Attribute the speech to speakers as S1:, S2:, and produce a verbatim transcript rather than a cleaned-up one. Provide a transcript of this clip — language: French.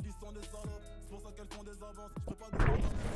S1: dit sont des salopes, c'est pour ça qu'elles font des avances. Je peux pas dépendre